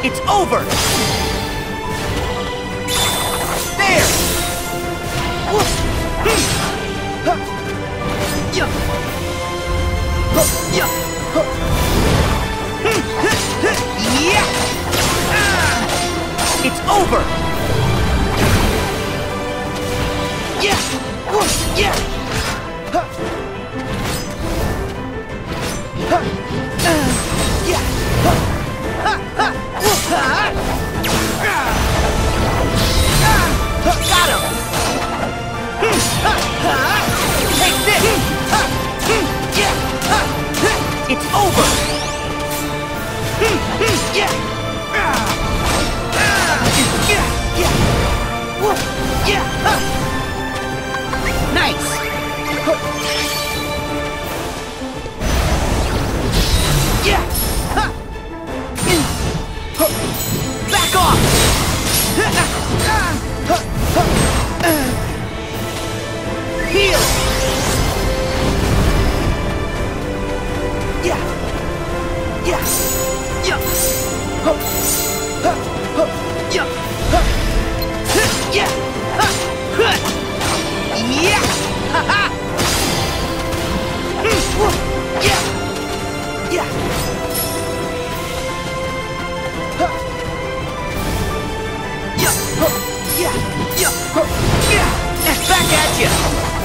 It's over! There! It's over! Yeah! Yeah! Got him! Take this! It's over! Nice! Back off! Heal! Yeah! Yeah! Yeah! Yeah! Yeah! Yeah! Ha-ha! Yeah! Yeah! Yeah! Yeah! Back at you!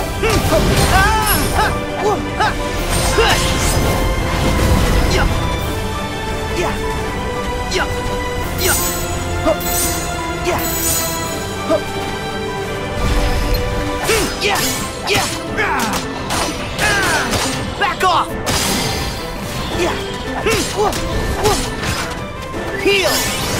Back off! Heal!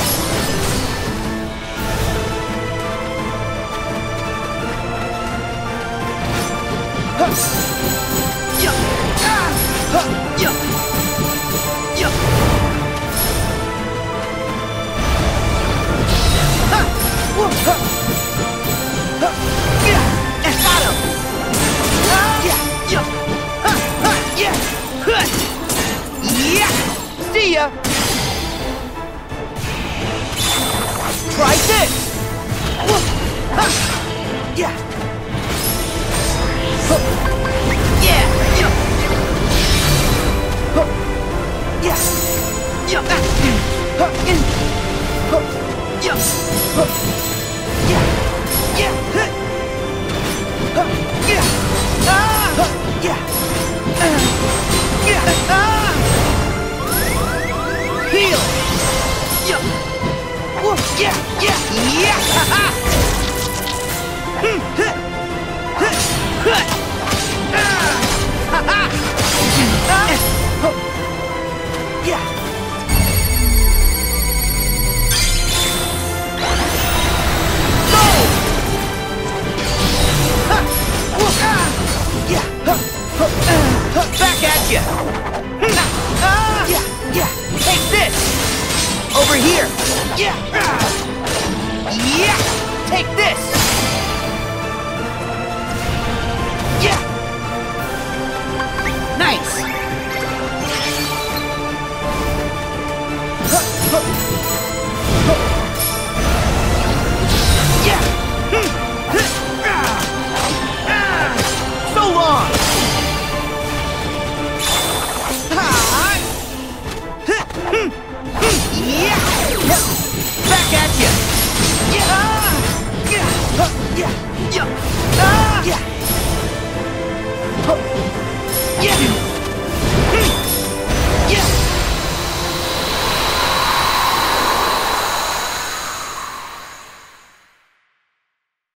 See ya! Try this! Yeah! Heal! Back at you! Take this! Over here! Take this! Nice! So long! Back at you! Yeah!